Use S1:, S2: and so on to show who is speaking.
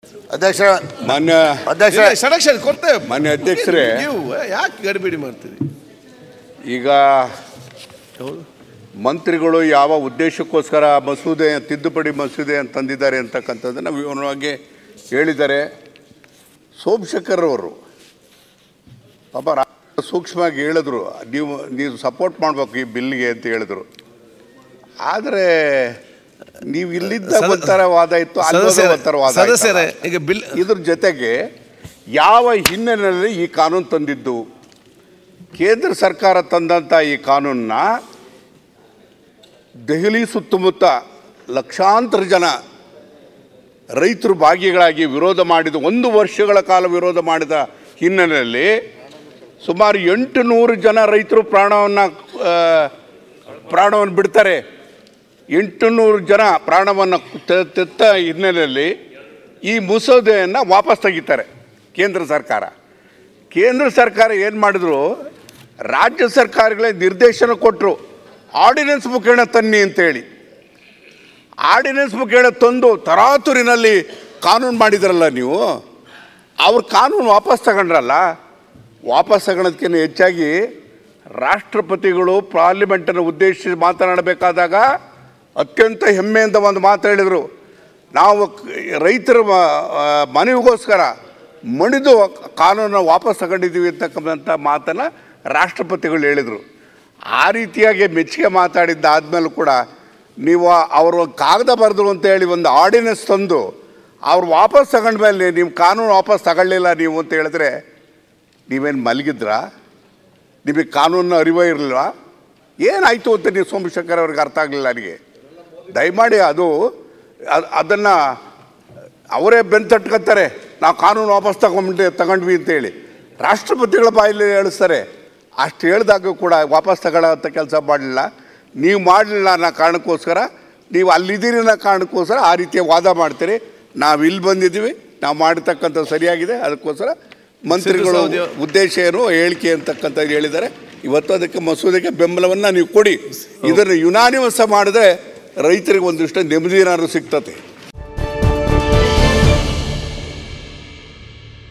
S1: ಅಧ್ಯಕ್ಷ
S2: ಮಾನ್ಯ
S1: ಅಧ್ಯಕ್ಷ
S3: ಸೆಲೆಕ್ಷನ್ ಕೊಡ್ತೇವೆ.
S2: ಮಾನ್ಯ ಅಧ್ಯಕ್ಷರೇ,
S3: ನೀವು ಯಾಕೆ ಗಡಿಬಿಡಿ ಮಾಡ್ತೀರಿ?
S2: ಈಗ ಮಂತ್ರಿಗಳು ಯಾವ ಉದ್ದೇಶಕ್ಕೋಸ್ಕರ ಮಸೂದೆ ತಿದ್ದುಪಡಿ ಮಸೂದೆ ಅಂತ ತಂದಿದ್ದಾರೆ ಅಂತಕ್ಕಂಥದ್ದನ್ನು ವಿವರವಾಗಿ ಹೇಳಿದ್ದಾರೆ. ಸೋಮಶೇಖರ್ ಅವರು ಪಾಪ ಸೂಕ್ಷ್ಮವಾಗಿ ಹೇಳಿದ್ರು, ನೀವು ಸಪೋರ್ಟ್ ಮಾಡಬೇಕು ಈ ಬಿಲ್ಗೆ ಅಂತ ಹೇಳಿದ್ರು. ಆದರೆ ನೀವು ಇಲ್ಲಿದ್ದ ಒಂಥರ ವಾದ ಇತ್ತು, ಒಂಥರ ವಾದ.
S3: ಈಗ ಬಿಲ್
S2: ಇದ್ರ ಜೊತೆಗೆ ಯಾವ ಹಿನ್ನೆಲೆಯಲ್ಲಿ ಈ ಕಾನೂನು ತಂದಿದ್ದು? ಕೇಂದ್ರ ಸರ್ಕಾರ ತಂದಂಥ ಈ ಕಾನೂನನ್ನ ದೆಹಲಿ ಸುತ್ತಮುತ್ತ ಲಕ್ಷಾಂತರ ಜನ ರೈತರು ಭಾಗಿಗಳಾಗಿ ವಿರೋಧ ಮಾಡಿದ, 1 ವರ್ಷಗಳ ಕಾಲ ವಿರೋಧ ಮಾಡಿದ ಹಿನ್ನೆಲೆಯಲ್ಲಿ ಸುಮಾರು 800 ಜನ ರೈತರು ಪ್ರಾಣವನ್ನು ಬಿಡ್ತಾರೆ. 800 ಜನ ಪ್ರಾಣವನ್ನು ತೆತ್ತ ಹಿನ್ನೆಲೆಯಲ್ಲಿ ಈ ಮಸೂದೆಯನ್ನು ವಾಪಸ್ ತೆಗಿತಾರೆ ಕೇಂದ್ರ ಸರ್ಕಾರ. ಕೇಂದ್ರ ಸರ್ಕಾರ ಏನು ಮಾಡಿದ್ರು, ರಾಜ್ಯ ಸರ್ಕಾರಗಳೇ ನಿರ್ದೇಶನ ಕೊಟ್ಟರು, ಆರ್ಡಿನೆನ್ಸ್ ಮುಖೇಣ ತನ್ನಿ ಅಂತೇಳಿ. ಆರ್ಡಿನೆನ್ಸ್ ಮುಖೇಣ ತಂದು ತರಾತುರಿನಲ್ಲಿ ಕಾನೂನು ಮಾಡಿದ್ರಲ್ಲ ನೀವು. ಅವ್ರ ಕಾನೂನು ವಾಪಸ್ ತಗೊಂಡ್ರಲ್ಲ. ವಾಪಸ್ ತಗೊಳೋದಕ್ಕಿಂತ ಹೆಚ್ಚಾಗಿ ರಾಷ್ಟ್ರಪತಿಗಳು ಪಾರ್ಲಿಮೆಂಟನ್ನು ಉದ್ದೇಶಿಸಿ ಮಾತನಾಡಬೇಕಾದಾಗ ಅತ್ಯಂತ ಹೆಮ್ಮೆಯಿಂದ ಒಂದು ಮಾತು ಹೇಳಿದರು. ನಾವು ರೈತರ ಮನವಿಗೋಸ್ಕರ ಮಣಿದು ಕಾನೂನನ್ನು ವಾಪಸ್ ತಗೊಂಡಿದ್ದೀವಿ ಅಂತಕ್ಕಂಥ ಮಾತನ್ನು ರಾಷ್ಟ್ರಪತಿಗಳು ಹೇಳಿದರು. ಆ ರೀತಿಯಾಗಿ ಮೆಚ್ಚುಗೆ ಮಾತಾಡಿದ್ದಾದಮೇಲೂ ಕೂಡ ನೀವು ಅವರು ಕಾಗದ ಬರೆದ್ರು ಅಂತೇಳಿ ಒಂದು ಆರ್ಡಿನೆನ್ಸ್ ತಂದು ಅವ್ರು ವಾಪಸ್ ತಗೊಂಡ್ಮೇಲೆ ನೀವು ಕಾನೂನು ವಾಪಸ್ ತಗೊಳ್ಳಿಲ್ಲ ನೀವು ಅಂತ ಹೇಳಿದ್ರೆ ನೀವೇನು ಮಲಗಿದ್ರಾ? ನಿಮಗೆ ಕಾನೂನಿನ ಅರಿವೇ ಇರಲಿಲ್ಲ? ಏನಾಯಿತು ಅಂತ ನೀವು ಸೋಮಶೇಖರ್ ಅವ್ರಿಗೆ ಅರ್ಥ ಆಗಲಿಲ್ಲ. ನನಗೆ ದಯಮಾಡಿ ಅದನ್ನು ಅವರೇ ಬೆಂತಟ್ಕೊತಾರೆ, ನಾವು ಕಾನೂನು ವಾಪಸ್ ತಗೊಂಡ್ವಿ ಅಂತೇಳಿ ರಾಷ್ಟ್ರಪತಿಗಳ ಬಾಯಲ್ಲಿ ಹೇಳಿಸ್ತಾರೆ. ಅಷ್ಟು ಹೇಳಿದಾಗ ಕೂಡ ವಾಪಸ್ ತಗೊಳ್ಳೋ ಅಂತ ಕೆಲಸ ಮಾಡಲಿಲ್ಲ. ನೀವು ಮಾಡಲಿಲ್ಲ ಅನ್ನೋ ಕಾರಣಕ್ಕೋಸ್ಕರ, ನೀವು ಅಲ್ಲಿದ್ದೀರಿ ಅನ್ನೋ ಕಾರಣಕ್ಕೋಸ್ಕರ ಆ ರೀತಿಯ ವಾದ ಮಾಡ್ತೀರಿ. ನಾವು ಇಲ್ಲಿ ಬಂದಿದ್ದೀವಿ, ನಾವು ಮಾಡಿರ್ತಕ್ಕಂಥ ಸರಿಯಾಗಿದೆ, ಅದಕ್ಕೋಸ್ಕರ ಮಂತ್ರಿಗಳು ಉದ್ದೇಶ ಏನು ಹೇಳಿಕೆ ಅಂತಕ್ಕಂಥದ್ದು ಹೇಳಿದ್ದಾರೆ. ಇವತ್ತು ಅದಕ್ಕೆ ಮಸೂದೆಗೆ ಬೆಂಬಲವನ್ನು ನೀವು ಕೊಡಿ. ಇದನ್ನು ಯುನಾನಿಮಸ್ ಮಾಡಿದ್ರೆ ರೈತರಿಗೆ ಒಂದಿಷ್ಟು ನೆಮ್ಮದಿ ಏನಾದರೂ ಸಿಗ್ತದೆ.